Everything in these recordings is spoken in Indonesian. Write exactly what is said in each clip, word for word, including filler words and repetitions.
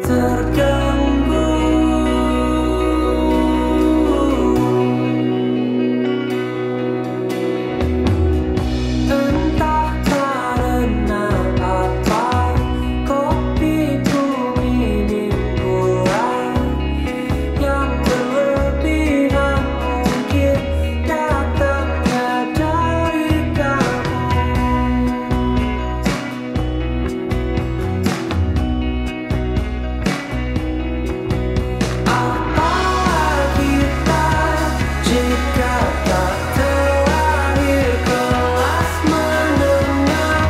terganggu. Entah karena apa, kopiku minim gula yang berlebihan, mungkin datangnya dari kamu. Apa kita jika tak terlahir kelas menengah?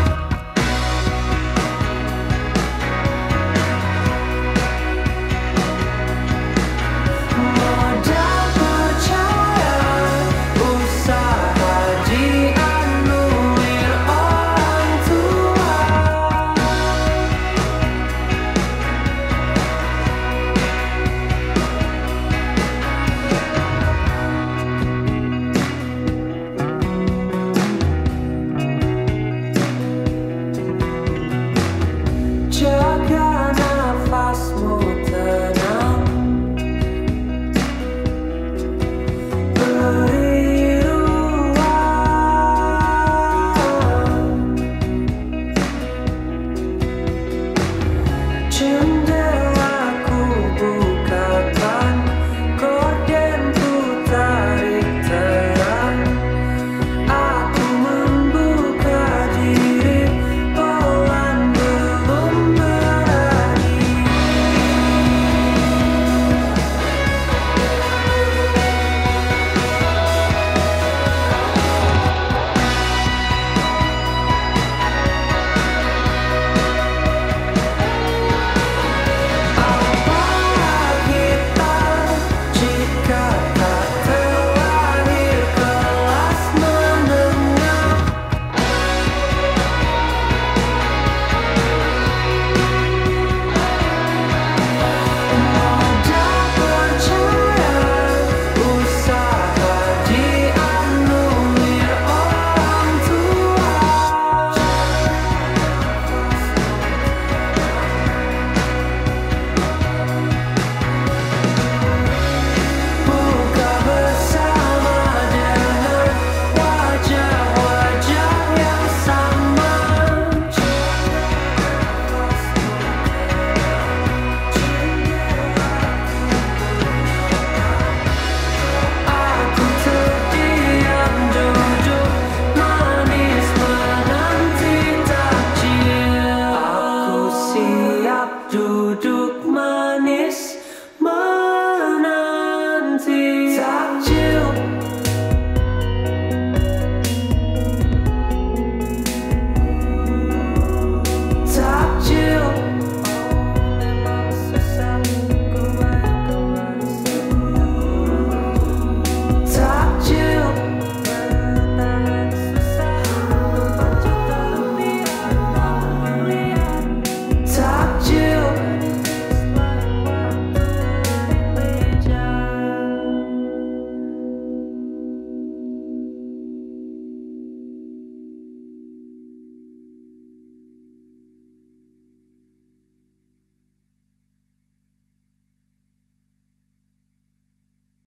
Modal percaya, usaha dianulir orang tua. Jaga nafasmu tenang, beri ruang. Jendelaku bukakan, gordenku tarik terang. Aku membuka diri, pelan belum berani. Apa kita jika tak terlahir kelas menengah? Modal percaya, usaha dianulir orang tua. Buka bersama dengan wajah-wajah yang sama. Aku terdiam duduk manis menanti takjil. Aku siap duduk manis.